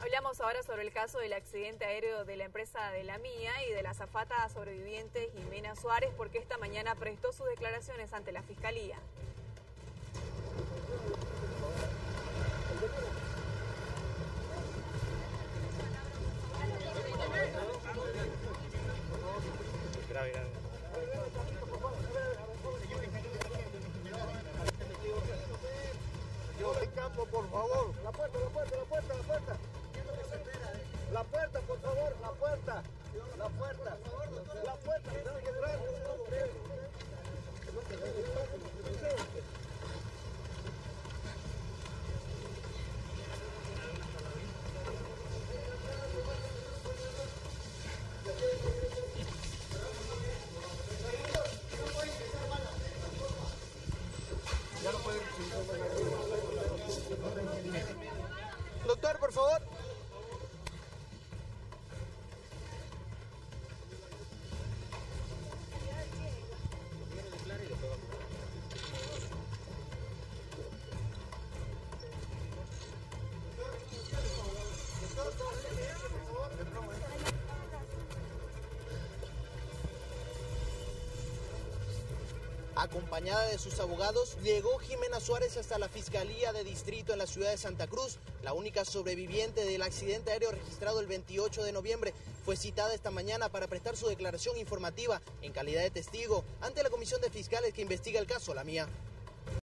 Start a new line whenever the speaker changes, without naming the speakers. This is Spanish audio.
Hablamos ahora sobre el caso del accidente aéreo de la empresa de la Mía y de la azafata sobreviviente Jimena Suárez, porque esta mañana prestó sus declaraciones ante la Fiscalía.
Grave.
El campo, por favor. La puerta. La puerta, por favor, la puerta. Tiene que entrar. Ya lo pueden. Doctor, por favor. Acompañada de sus abogados, llegó Jimena Suárez hasta la Fiscalía de Distrito en la ciudad de Santa Cruz. La única sobreviviente del accidente aéreo registrado el 28 de noviembre fue citada esta mañana para prestar su declaración informativa en calidad de testigo ante la Comisión de Fiscales que investiga el caso La Mía.